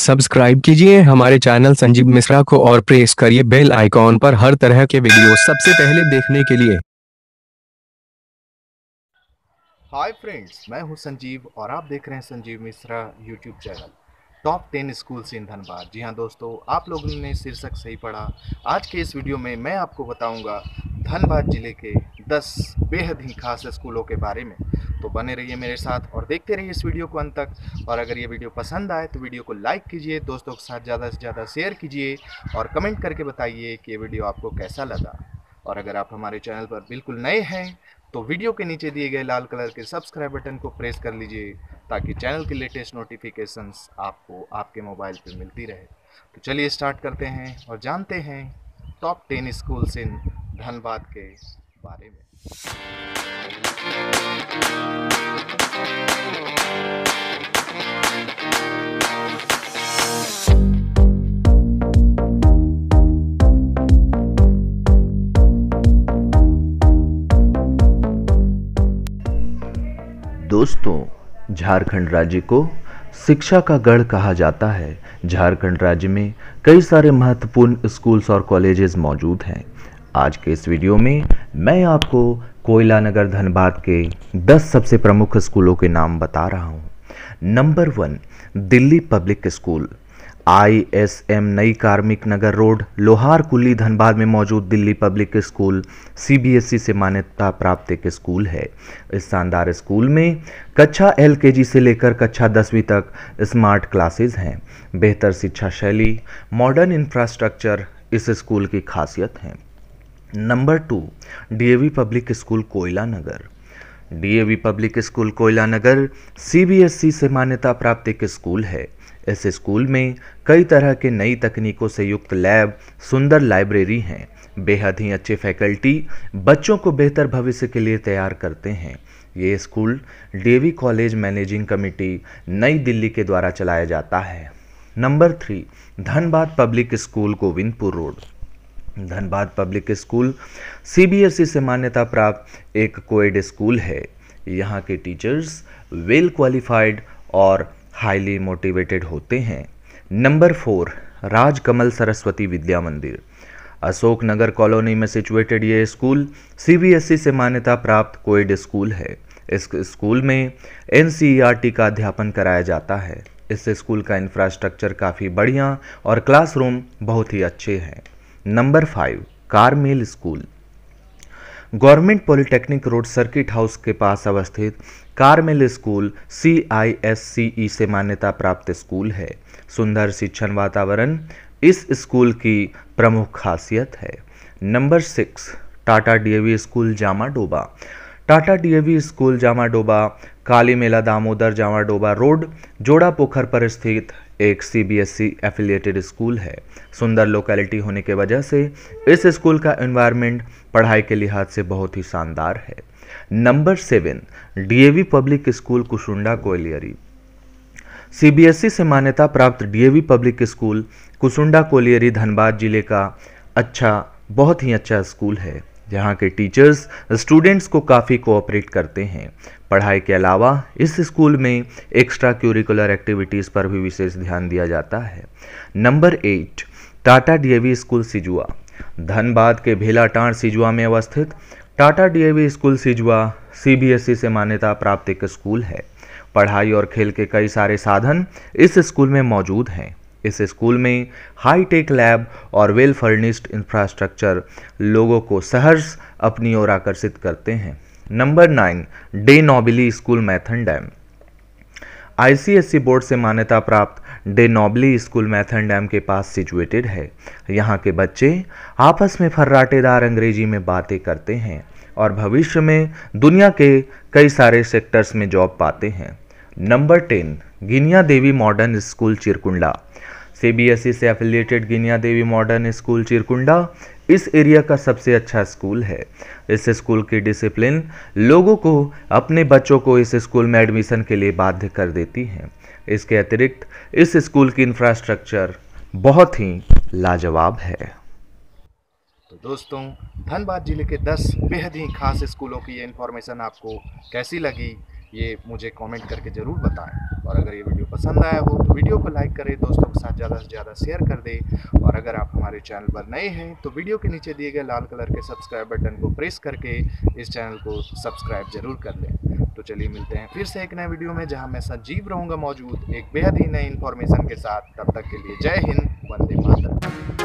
Subscribe कीजिए हमारे channel Sanjeev Mishra को और प्रेस करिए बेल आइकॉन पर हर तरह के वीडियो सबसे पहले देखने के लिए। हाय फ्रेंड्स, मैं हूं संजीव और आप देख रहे हैं Sanjeev Mishra YouTube channel. Top 10 schools in Dhanbad. जी हां दोस्तों, आप लोगों ने शीर्षक सही पढ़ा। आज के इस वीडियो में मैं आपको बताऊंगा धनबाद जिले के 10 बेहद ही खास स्कूलों के बारे में। तो बने रहिए मेरे साथ और देखते रहिए इस वीडियो को अंत तक। और अगर ये वीडियो पसंद आए तो वीडियो को लाइक कीजिए, दोस्तों के साथ ज़्यादा से ज़्यादा शेयर कीजिए और कमेंट करके बताइए कि ये वीडियो आपको कैसा लगा। और अगर आप हमारे चैनल पर बिल्कुल नए हैं तो वीडियो के नीचे दिए गए लाल कलर के सब्सक्राइब बटन को प्रेस कर लीजिए ताकि चैनल की लेटेस्ट नोटिफिकेशंस आपको आपके मोबाइल पर मिलती रहे। तो चलिए स्टार्ट करते हैं और जानते हैं टॉप 10 स्कूल्स इन धनबाद के बारे में। दोस्तों, झारखंड राज्य को शिक्षा का गढ़ कहा जाता है। झारखंड राज्य में कई सारे महत्वपूर्ण स्कूल्स और कॉलेजेस मौजूद हैं। आज के इस वीडियो में मैं आपको कोयला नगर धनबाद के 10 सबसे प्रमुख स्कूलों के नाम बता रहा हूं। Number 1, Delhi public school. ISM नई कार्मिक नगर रोड, लोहार कुली, धनबाद में मौजूद दिल्ली पब्लिक स्कूल CBSE से मान्यता प्राप्त एक स्कूल है। इस शानदार स्कूल में कक्षा LKG से लेकर कक्षा 10वीं तक स्मार्ट क्लासेस हैं। बेहतर शिक्षा शैली, मॉडर्न इंफ्रास्ट्रक्चर इस स्कूल की खासियत है। नंबर 2, DAV पब्लिक स्कूल कोयला नगर। DAV पब्लिक स्कूल कोयला नगर CBSE से मान्यता प्राप्त एक स्कूल है। इस स्कूल में कई तरह के नई तकनीकों से युक्त लैब, सुंदर लाइब्रेरी हैं। बेहद ही अच्छे फैकल्टी बच्चों को बेहतर भविष्य के लिए तैयार करते हैं। ये school DAV college managing committee नई दिल्ली के द्वारा चलाया जाता है। Number 3, Dhanbad public school Govindpur road. Dhanbad public school CBSE से मान्यता प्राप्त एक कोएड स्कूल है। यहाँ के टीचर्स वेल क्वालिफाइड और हाईली मोटिवेटेड होते हैं। नंबर 4, राजकमल सरस्वती विद्या मंदिर। अशोक नगर कॉलोनी में सिचुएटेड ये स्कूल CBSE से मान्यता प्राप्त कोएड स्कूल है। इस स्कूल में NCERT का अध्यापन कराया जाता है। इस स्कूल का इंफ्रास्ट्रक्चर काफ़ी बढ़िया और क्लासरूम बहुत ही अच्छे हैं। Number 5, Carmel school. Government polytechnic road circuit house के पास अवस्थित कारमेल स्कूल CISCE से मान्यता प्राप्त स्कूल है। सुंदर शिक्षण वातावरण इस स्कूल की प्रमुख खासियत है। Number 6, Tata DAV school Jamadoba. Tata DAV school Jamadoba Kali Mela Damodar Jamadoba road, Jora Pokhar पर स्थित एक CBSE एफिलिएटेड स्कूल है। सुंदर लोकेलिटी होने के वजह से इस स्कूल का एनवायरनमेंट पढ़ाई के लिहाज से बहुत ही शानदार है। Number 7, DAV public school Kusunda colliery. CBSE से मान्यता प्राप्त DAV public school Kusunda colliery Dhanbad जिले का बहुत ही अच्छा स्कूल है। जहाँ के टीचर्स स्टूडेंट्स को काफ़ी कोऑपरेट करते हैं। पढ़ाई के अलावा इस स्कूल में एक्स्ट्रा क्यूरिकुलर एक्टिविटीज़ पर भी विशेष ध्यान दिया जाता है। Number 8, Tata DAV school Sijua. Dhanbad के भेलाटांड़ सिजुआ में अवस्थित Tata DAV school Sijua CBSE से मान्यता प्राप्त एक स्कूल है। पढ़ाई और खेल के कई सारे साधन इस स्कूल में मौजूद हैं। इस स्कूल में हाई टेक लैब और वेल फर्निश्ड इंफ्रास्ट्रक्चर लोगों को सहर्ष अपनी ओर आकर्षित करते हैं। Number 9, De Nobili school Maithon dam. ICSE board से मान्यता प्राप्त De Nobili school Maithon dam के पास सिचुएटेड है। यहाँ के बच्चे आपस में फर्राटेदार अंग्रेजी में बातें करते हैं और भविष्य में दुनिया के कई सारे सेक्टर्स में जॉब पाते हैं। Number 10, Giniya Devi modern school Chirkunda. CBSE से affiliated Giniya Devi modern school Chirkunda इस एरिया का सबसे अच्छा स्कूल है। इस स्कूल की डिसिप्लिन लोगों को अपने बच्चों को इस स्कूल में एडमिशन के लिए बाध्य कर देती है। इसके अतिरिक्त इस स्कूल की इंफ्रास्ट्रक्चर बहुत ही लाजवाब है। तो दोस्तों, धनबाद जिले के 10 बेहद ही खास स्कूलों की ये इन्फॉर्मेशन आपको कैसी लगी ये मुझे कमेंट करके ज़रूर बताएं। और अगर ये वीडियो पसंद आया हो तो वीडियो को लाइक करें, दोस्तों के साथ ज़्यादा से ज़्यादा शेयर कर दें। और अगर आप हमारे चैनल पर नए हैं तो वीडियो के नीचे दिए गए लाल कलर के सब्सक्राइब बटन को प्रेस करके इस चैनल को सब्सक्राइब जरूर कर लें। तो चलिए मिलते हैं फिर से एक नए वीडियो में, जहां मैं संजीव रहूंगा मौजूद एक बेहद ही नई इन्फॉर्मेशन के साथ। तब तक के लिए जय हिंद, वंदे मातरम।